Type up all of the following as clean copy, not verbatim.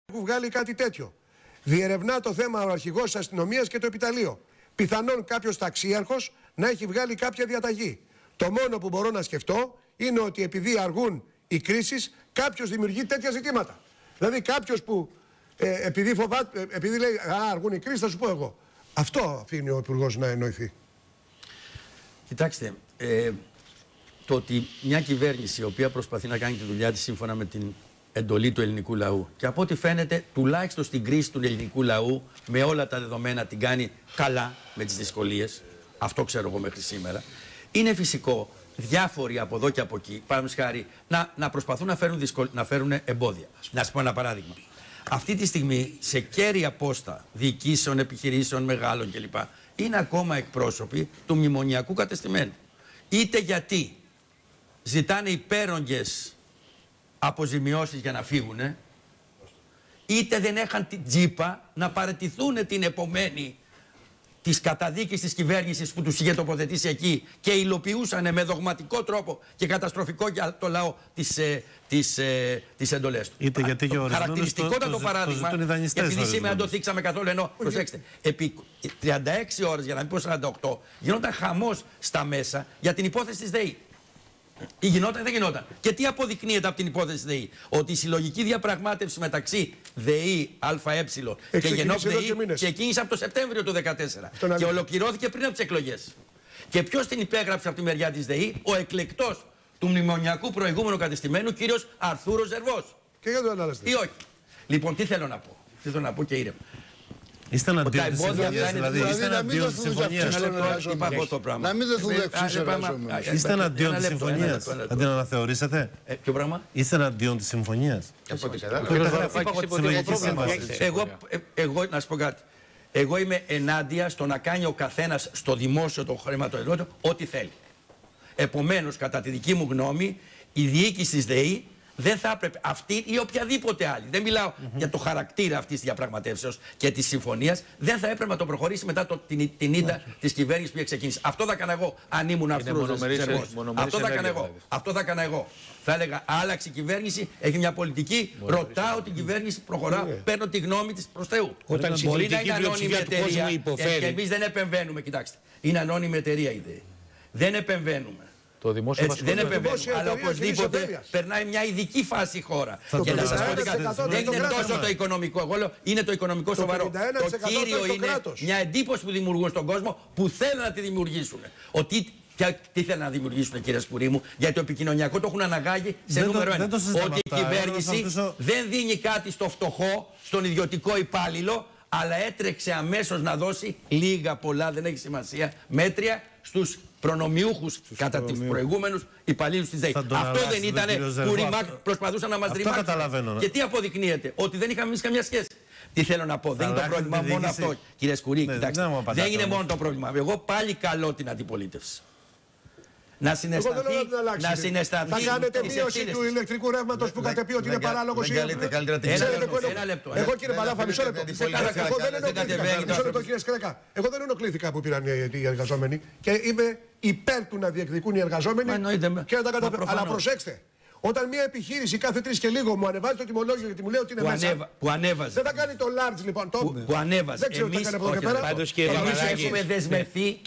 Έχουν βγάλει κάτι τέτοιο. Διερευνά το θέμα ο αρχηγός της αστυνομίας και το επιταλείο. Πιθανόν κάποιος ταξίαρχος να έχει βγάλει κάποια διαταγή. Το μόνο που μπορώ να σκεφτώ είναι ότι επειδή αργούν οι κρίσεις, κάποιος δημιουργεί τέτοια ζητήματα. Δηλαδή κάποιος που επειδή λέει αργούν οι κρίσεις, θα σου πω εγώ. Αυτό αφήνει ο Υπουργός να εννοηθεί. Κοιτάξτε, το ότι μια κυβέρνηση η οποία προσπαθεί να κάνει τη δουλειά της σύμφωνα με την εντολή του ελληνικού λαού και από ό,τι φαίνεται τουλάχιστον στην κρίση του ελληνικού λαού με όλα τα δεδομένα την κάνει καλά με τις δυσκολίες, αυτό ξέρω εγώ μέχρι σήμερα, είναι φυσικό διάφοροι από εδώ και από εκεί, παραδείγματος χάρη, να προσπαθούν να φέρουν εμπόδια. Να σας πω ένα παράδειγμα. Αυτή τη στιγμή σε κέρια πόστα διοικήσεων, επιχειρήσεων μεγάλων κλπ. Είναι ακόμα εκπρόσωποι του μνημονιακού κατεστημένου. Είτε γιατί ζητάνε υπέρογγες αποζημιώσεις για να φύγουν, είτε δεν είχαν την τζίπα να παραιτηθούν την επομένη της καταδίκης της κυβέρνησης που τους είχε τοποθετήσει εκεί και υλοποιούσαν με δογματικό τρόπο και καταστροφικό για το λαό τις εντολές του. Είτε γιατί και χαρακτηριστικότατο παράδειγμα, επειδή σήμερα το θίξαμε καθόλου, ενώ προσέξτε, επί 36 ώρες, για να μην πω 48, γινόταν χαμός στα μέσα για την υπόθεση της ΔΕΗ. Ή γινόταν ή δεν γινόταν. Και τι αποδεικνύεται από την υπόθεση ΔΕΗ? Ότι η συλλογική διαπραγμάτευση μεταξύ ΔΕΗ, ΑΕ και Γενόπ ΔΕΗ ξεκίνησε από το Σεπτέμβριο του 2014 και ολοκληρώθηκε πριν από τις εκλογές. Και ποιος την υπέγραψε από τη μεριά της ΔΕΗ? Ο εκλεκτός του μνημονιακού προηγούμενου κατεστημένου κύριος Αρθούρος Ζερβός. Και για το ανάλαστε. Ή όχι? Λοιπόν, τι θέλω να πω. Τι θέλω να πω και ήρεμα. Είστε εναντίον της συμφωνίας, δηλαδή είστε εναντίον της συμφωνίας. Να μην δεθούν στους εργαζόμενους. Είστε εναντίον της συμφωνίας, θα την αναθεωρήσετε? Ποιο πράγμα? Είστε εναντίον της συμφωνίας? Εγώ να σου πω κάτι. Εγώ είμαι ενάντια στο να κάνει ο καθένας στο δημόσιο το χρηματοδότημα ό,τι θέλει. Επομένως, κατά τη δική μου γνώμη, η διοίκηση της ΔΕΗ δεν θα έπρεπε αυτή ή οποιαδήποτε άλλη. Δεν μιλάω για το χαρακτήρα αυτής της διαπραγματεύσεως και της συμφωνίας. Δεν θα έπρεπε να το προχωρήσει μετά την ήττα της κυβέρνησης που είχε ξεκινήσει. Αυτό θα έκανα εγώ αν ήμουν Αρθούρος Ζερβός. Αυτό θα έκανα εγώ. Αυτό θα έκανα εγώ. Θα έλεγα άλλαξε η κυβέρνηση, έχει μια πολιτική, ρωτάω την κυβέρνηση, προχωράω, παίρνω τη γνώμη της προς Θεού. Μπορεί να είναι ανώνυμη εταιρεία και εμείς δεν επεμβαίνουμε. Κοιτάξτε, είναι ανώνυμη εταιρεία η ΔΕΗ. Δεν επεμβαίνουμε. Δεν επεμβαίνουμε, αλλά οπωσδήποτε περνάει μια ειδική φάση η χώρα. Και να σας πω κάτι, δεν είναι τόσο το οικονομικό. Εγώ λέω είναι το οικονομικό σοβαρό. Το κύριο είναι μια εντύπωση που δημιουργούν στον κόσμο που θέλουν να τη δημιουργήσουν. Τι θέλουν να δημιουργήσουν, κύριε Σκουρί μου, γιατί το επικοινωνιακό το έχουν αναγάγει σε νούμερο 1. Ότι η κυβέρνηση δεν δίνει κάτι στο φτωχό, στον ιδιωτικό υπάλληλο, αλλά έτρεξε αμέσως να δώσει λίγα πολλά, δεν έχει σημασία, μέτρια στους προνομιούχους κατά τους προηγούμενους υπαλλήλους της ΔΕΗ. Αυτό δεν ήταν που ρημάκ προσπαθούσαν να μας ρημάξουν. Και τι αποδεικνύεται? Ότι δεν είχαμε εμείς καμιά σχέση. Τι θέλω να πω, δεν είναι το πρόβλημα μόνο αυτό, κύριε Σκουρί, κοιτάξτε. Δεν είναι μόνο το πρόβλημα. Εγώ πάλι καλώ την αντιπολίτευση να συναισθανθεί. Θα κάνετε μείωση του ηλεκτρικού ρεύματος που είχατε πει ότι είναι παράλογο ή όχι? Ένα λεπτό. Εγώ, κύριε Παλάφα, μισό λεπτό. Εγώ δεν ενοχλήθηκα που πήραν οι εργαζόμενοι και είμαι υπέρ του να διεκδικούν οι εργαζόμενοι και να τα καταφέρουν. Αλλά προσέξτε. Όταν μια επιχείρηση κάθε 3 και λίγο μου ανεβάζει το τιμολόγιο γιατί μου λέει ότι είναι μέσα. Που ανέβαζε. Δεν θα κάνει το large λοιπόν. Που ανέβαζε. Εμείς έχουμε δεσμευθεί.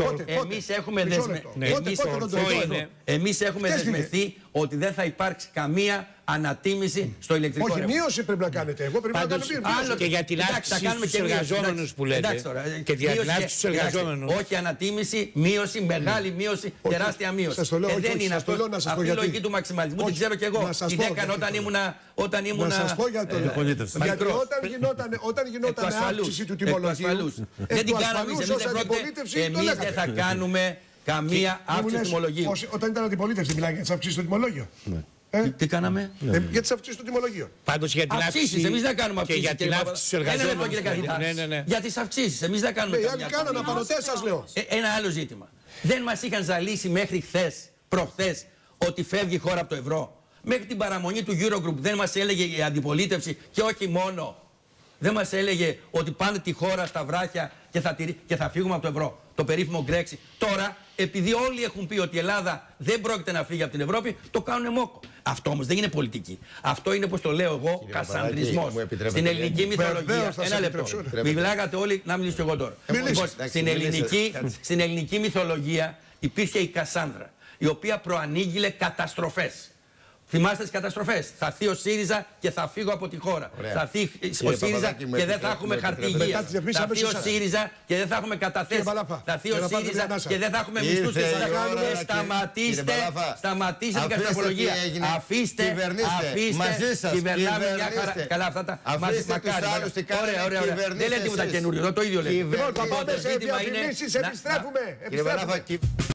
Εμείς έχουμε δεσμευθεί ότι δεν θα υπάρξει καμία ανατίμηση στο ηλεκτρικό ρεύμα. Όχι, μείωση πρέπει να κάνετε. Εγώ πρέπει να κάνω μείωση. Και για την αύξηση στους εργαζόμενους που λέτε. Και για την αύξηση στους εργαζόμενους. Όχι ανατίμηση, μείωση, μεγάλη μίωση, τεράστια μείωση. Δεν είναι αυτό. Αυτή η λογική του μαξιμαλισμού την ξέρω κι εγώ. Την έκανα όταν ήμουν. Να σας πω για το. Γιατί όταν γινόταν αύξηση του τιμολογίου. Δεν την κάναμε εμείς. Δεν θα κάνουμε καμία αύξηση του τιμολογίου. Όταν ήταν αντιπολίτευση, μιλάει για τις αυξήσεις του τιμολογίου. Τι κάναμε? Για τις αυξήσεις του τιμολογίου. Πάντως για την αύξηση. Εμείς δεν κάνουμε αυξήσεις. Και για την αύξηση στους εργαζόμενους. Για τις αυξήσεις. Εμείς δεν κάνουμε. Οι άλλοι κάνανε απανωτές, σας λέω. Ένα άλλο ζήτημα. Δεν μας είχαν ζαλίσει μέχρι χθες, προχθές, ότι φεύγει η χώρα από το ευρώ. Μέχρι την παραμονή του Eurogroup δεν μας έλεγε η αντιπολίτευση και όχι μόνο. Δεν μας έλεγε ότι πάνε τη χώρα στα βράχια και θα φύγουμε από το ευρώ. Το περίφημο Brexit. Τώρα, επειδή όλοι έχουν πει ότι η Ελλάδα δεν πρόκειται να φύγει από την Ευρώπη, το κάνουν μόκο. Αυτό όμως δεν είναι πολιτική. Αυτό είναι, όπως το λέω εγώ, κασανδρισμός. Στην ελληνική μυθολογία. Ένα λεπτό. Μιλάγατε όλοι, να μιλήσω εγώ τώρα. Λοιπόν, στην ελληνική μυθολογία υπήρχε η Κασάνδρα, η οποία προανήγγειλε καταστροφές. Θυμάστε τις καταστροφές. Θα έρθει ο ΣΥΡΙΖΑ και θα φύγω από τη χώρα. Ωραία. Θα έρθει ο ΣΥΡΙΖΑ και δεν θα έχουμε χαρτί υγείας. Θα έρθει ο ΣΥΡΙΖΑ και δεν θα έχουμε καταθέσεις. Θα έρθει ο ΣΥΡΙΖΑ και δεν θα έχουμε μισθούς και σταματήστε την καταστροφολογία. Αφήστε, κυβερνάμε μια χαρά. Καλά, αυτά τα μακάρι. Ωραία. Δεν λέει τίποτα καινούριο, το ίδιο λέει. Λοιπόν, επιστρέφουμε.